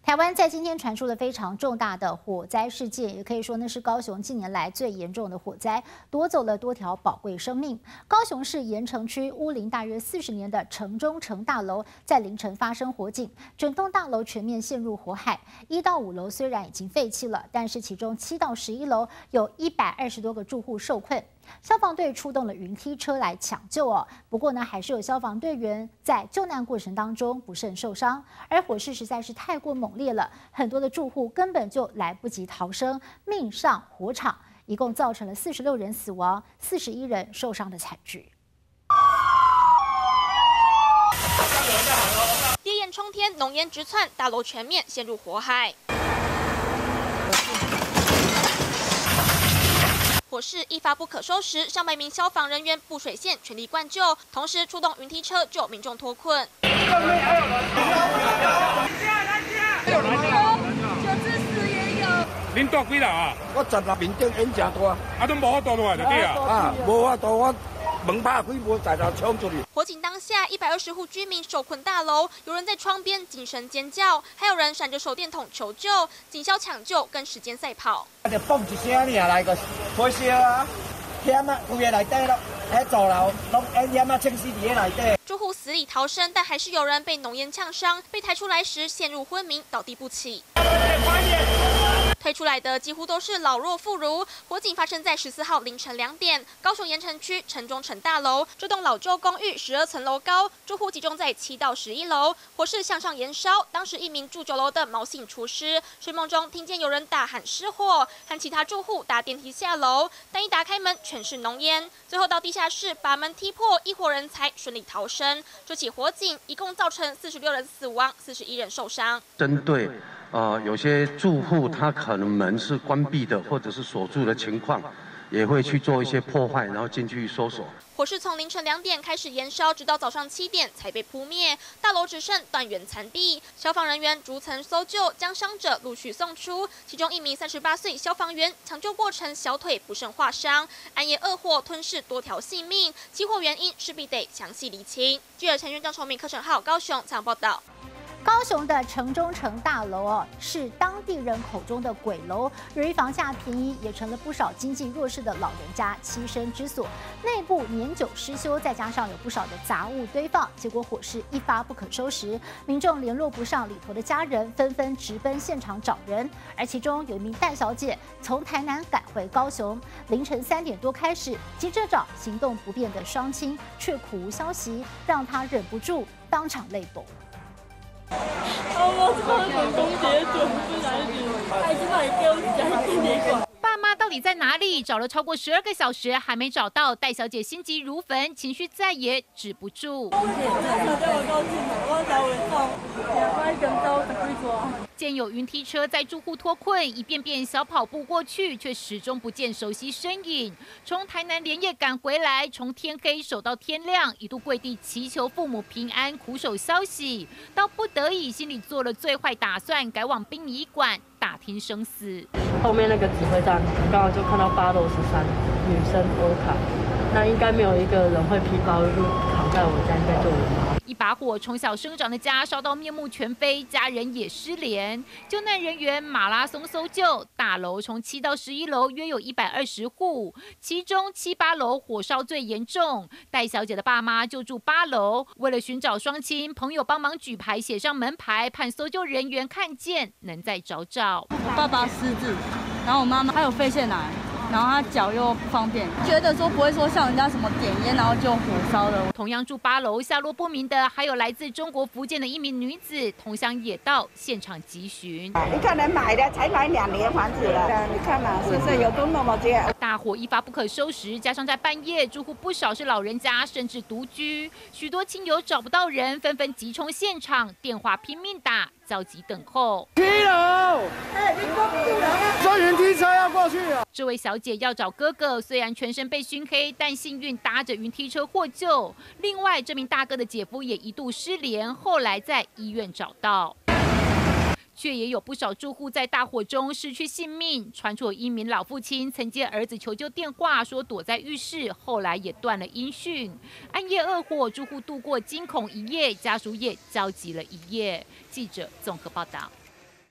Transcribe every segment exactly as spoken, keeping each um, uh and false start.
台湾在今天传出了非常重大的火灾事件，也可以说那是高雄近年来最严重的火灾，夺走了多条宝贵生命。高雄市盐城区屋龄大约四十年的城中城大楼，在凌晨发生火警，整栋大楼全面陷入火海。一到五楼虽然已经废弃了，但是其中七到十一楼有一百二十多个住户受困。 消防队出动了云梯车来抢救哦，不过呢，还是有消防队员在救难过程当中不慎受伤，而火势实在是太过猛烈了，很多的住户根本就来不及逃生，命丧火场，一共造成了四十六人死亡、四十一人受伤的惨剧。 烈焰冲天，浓烟直窜，大楼全面陷入火海。 火势一发不可收拾，上百名消防人员布水线全力灌救，同时出动云梯车救民众脱困。 救治室也有。 恁住几楼啊？ 我十六面顶烟正大， 啊，都无法度落来就对啊。 啊，无法度，我门拍开，无在头冲出去。 火警当下，一百二十户居民受困大楼，有人在窗边惊声尖叫，还有人闪着手电筒求救。警消抢救跟时间赛跑。 啊，就嘣一声尔来个火烧啊，险啊，规个内底咯，喺座楼拢烟烟啊，清死伫喺内底。 住户死里逃生，但还是有人被浓烟呛伤，被抬出来时陷入昏迷，倒地不起。 推出来的几乎都是老弱妇孺。火警发生在十四号凌晨两点，高雄盐城区城中城大楼。这栋老旧公寓十二层楼高，住户集中在七到十一楼。火势向上延烧，当时一名住九楼的毛姓厨师睡梦中听见有人大喊失火，和其他住户搭电梯下楼，但一打开门全是浓烟。最后到地下室把门踢破，一伙人才顺利逃生。这起火警一共造成四十六人死亡，四十一人受伤。 针对。 呃，有些住户他可能门是关闭的，或者是锁住的情况，也会去做一些破坏，然后进去搜索。 火势从凌晨两点开始延烧，直到早上七点才被扑灭，大楼只剩断垣残壁。消防人员逐层搜救，将伤者陆续送出。其中一名三十八岁消防员抢救过程小腿不慎划伤，暗夜恶火吞噬多条性命，起火原因势必得详细厘清。记者陈元、张崇明、柯成浩高雄采访报道。 高雄的城中城大楼哦，是当地人口中的鬼楼。由于房价便宜，也成了不少经济弱势的老人家栖身之所。内部年久失修，再加上有不少的杂物堆放，结果火势一发不可收拾。民众联络不上里头的家人，纷纷直奔现场找人。而其中有一名戴小姐从台南赶回高雄，凌晨三点多开始急着找行动不便的双亲，却苦无消息，让她忍不住当场泪崩。 爸妈到底在哪里？找了超过十二个小时还没找到，戴小姐心急如焚，情绪再也止不住。见有云梯车载住户脱困，一遍遍小跑步过去，却始终不见熟悉身影。从台南连夜赶回来，从天黑守到天亮，一度跪地祈求父母平安，苦守消息，到不得已心里做了最坏打算，改往殡仪馆打听生死。 后面那个指挥站，刚好就看到八楼十三女生欧卡，那应该没有一个人会皮包就躺在我家，应该就我妈。 一把火从小生长的家烧到面目全非，家人也失联。救难人员马拉松搜救，大楼从七到十一楼约有一百二十户，其中七八楼火烧最严重。戴小姐的爸妈就住八楼，为了寻找双亲，朋友帮忙举牌写上门牌，盼搜救人员看见能再找找。 我爸爸失智，然后我妈妈还有肺腺癌。 然后他脚又不方便，觉得说不会说像人家什么点烟然后就火烧了。 同样住八楼下落不明的，还有来自中国福建的一名女子，同乡也到现场急寻。 你看人买的才买两年房子了，你看嘛，是不是有多那么这样？ 大火一发不可收拾，加上在半夜，住户不少是老人家，甚至独居，许多亲友找不到人，纷纷急冲现场，电话拼命打，焦急等候。 七楼，哎，你过不住了，坐云梯车要过去了。 这位小姐要找哥哥，虽然全身被熏黑，但幸运搭着云梯车获救。另外，这名大哥的姐夫也一度失联，后来在医院找到。却也有不少住户在大火中失去性命。传出有一名老父亲曾接儿子求救电话，说躲在浴室，后来也断了音讯。暗夜恶火，住户度过惊恐一夜，家属也焦急了一夜。记者综合报道。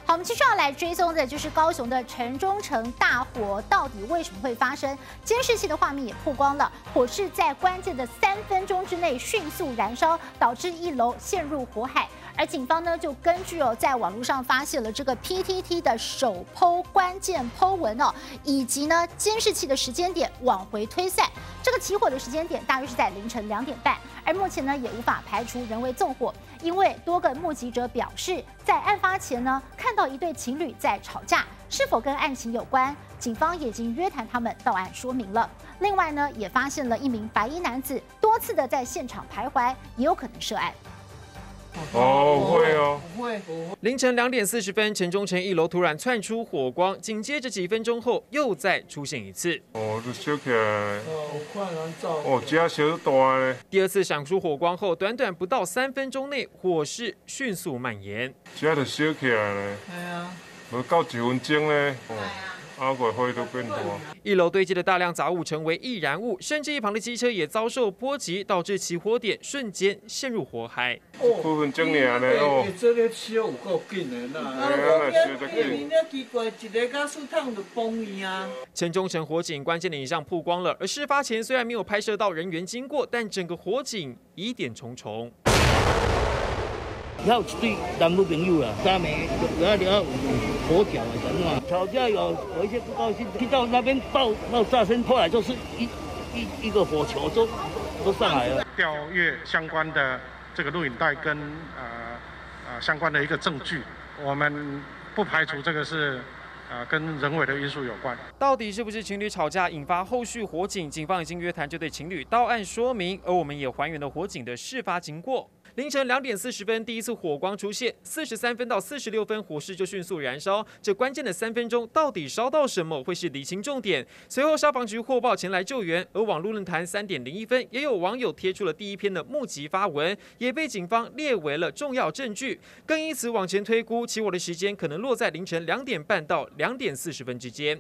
好，我们继续要来追踪的就是高雄的城中城大火，到底为什么会发生？监视器的画面也曝光了，火势在关键的三分钟之内迅速燃烧，导致一楼陷入火海。而警方呢，就根据哦，在网络上发现了这个 P T T 的首 po 关键 po 文哦，以及呢监视器的时间点往回推算，这个起火的时间点大约是在凌晨两点半。而目前呢，也无法排除人为纵火，因为多个目击者表示，在案发前呢，看到一对情侣在吵架，是否跟案情有关？警方也已经约谈他们到案说明了。另外呢，也发现了一名白衣男子多次的在现场徘徊，也有可能涉案。 哦，会哦， 会。凌晨两点四十分，城中城一楼突然窜出火光，紧接着几分钟后又再出现一次。 哦，就烧起来。 哦，快燃照。 哦，这烧大嘞。 第二次闪出火光后，短短不到三分钟内，火势迅速蔓延。 这就烧起来嘞。 系啊。 无到一分钟嘞。哦。阿鬼灰都变多。 一楼堆积的大量杂物成为易燃物，甚至一旁的机车也遭受波及，导致起火点瞬间陷入火海。 几分钟尔呢？哦， 这个烧有够紧的啦！ 啊，烧得紧。 奇怪，一个加速烫就崩去啊！ 城中城火警关键的影像曝光了，而事发前虽然没有拍摄到人员经过，但整个火警疑点重重。 还有一对男女朋友啦，三枚，然后然后火脚啊，什么吵架有有一些不高兴，听到那边爆爆炸声，后来就是一一一个火球都都上来了。 调阅相关的这个录影带跟呃呃相关的一个证据，我们不排除这个是呃跟人为的因素有关。 到底是不是情侣吵架引发后续火警？警方已经约谈这对情侣到案说明，而我们也还原了火警的事发经过。凌晨两点四十分，第一次火光出现，四十三分到四十六分，火势就迅速燃烧。这关键的三分钟，到底烧到什么，会是厘清重点。随后消防局获报前来救援，而网络论坛三点零一分，也有网友贴出了第一篇的目击发文，也被警方列为了重要证据。更因此往前推估，起火的时间可能落在凌晨两点半到两点四十分之间。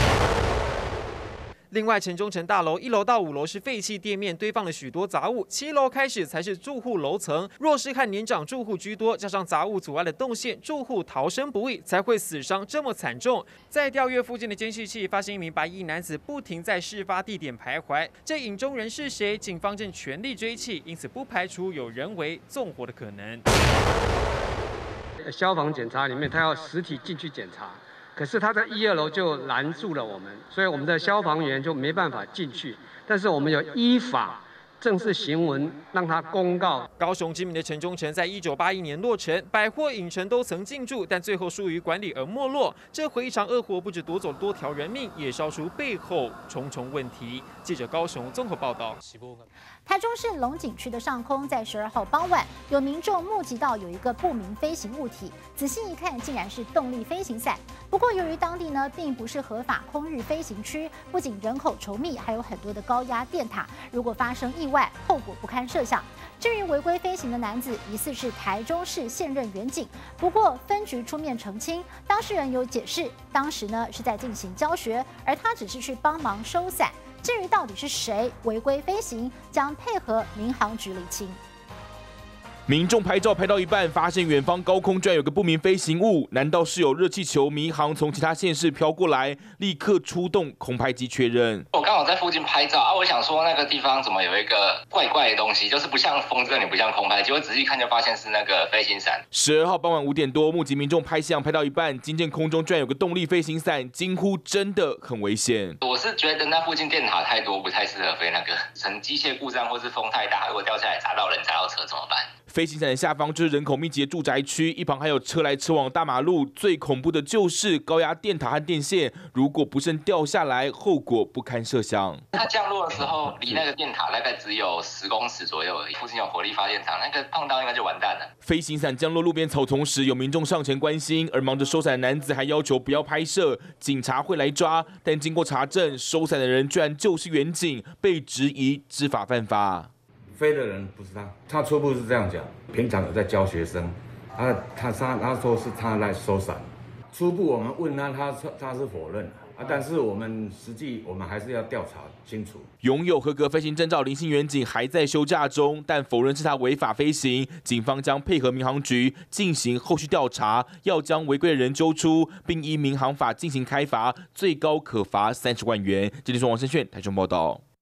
另外，城中城大楼一楼到五楼是废弃店面，堆放了许多杂物；七楼开始才是住户楼层。若是和年长住户居多，加上杂物阻碍了动线，住户逃生不易，才会死伤这么惨重。在调阅附近的监视器，发现一名白衣男子不停在事发地点徘徊。这影中人是谁？警方正全力追缉，因此不排除有人为纵火的可能。 消防检查里面，他要实体进去检查。可是他在一二楼就拦住了我们，所以我们的消防员就没办法进去。但是我们有依法正式行文让他公告。 高雄知名的城中城在一九八一年落成，百货影城都曾进驻，但最后疏于管理而没落。这回一场恶火，不止夺走多条人命，也烧出背后重重问题。记者高雄综合报道。 台中市龙井区的上空，在十二号傍晚，有民众目击到有一个不明飞行物体，仔细一看，竟然是动力飞行伞。不过，由于当地呢并不是合法空域飞行区，不仅人口稠密，还有很多的高压电塔，如果发生意外，后果不堪设想。至于违规飞行的男子，疑似是台中市现任员警，不过分局出面澄清，当事人有解释，当时呢是在进行教学，而他只是去帮忙收伞。至于到底是谁违规飞行，将配合民航局厘清。 民众拍照拍到一半，发现远方高空居然有个不明飞行物，难道是有热气球民航从其他县市飘过来？立刻出动空拍机确认。 我刚好在附近拍照啊，我想说那个地方怎么有一个怪怪的东西，就是不像风筝，也不像空拍，结果仔细看就发现是那个飞行伞。 十二号傍晚五点多，目击民众拍相拍到一半，惊见空中居然有个动力飞行伞，惊呼真的很危险。 我是觉得那附近电塔太多，不太适合飞那个，成机械故障或是风太大，如果掉下来砸到人砸到车怎么办？ 飞行伞的下方就是人口密集的住宅区，一旁还有车来车往大马路。最恐怖的就是高压电塔和电线，如果不慎掉下来，后果不堪设想。 它降落的时候，离那个电塔大概只有十公尺左右而已，附近有火力发电厂，那个碰到应该就完蛋了。 飞行伞降落路边草丛时，有民众上前关心，而忙着收伞的男子还要求不要拍摄，警察会来抓。但经过查证，收伞的人居然就是员警，被质疑知法犯法。 飞的人不是他，他初步是这样讲，平常有在教学生，啊，他他他说是他来收伞，初步我们问他，他他是否认， 啊，但是我们实际我们还是要调查清楚。 拥有合格飞行证照林姓员警还在休假中，但否认是他违法飞行。警方将配合民航局进行后续调查，要将违规的人揪出，并依民航法进行开罚，最高可罚三十万元。这里是王胜炫台中报道。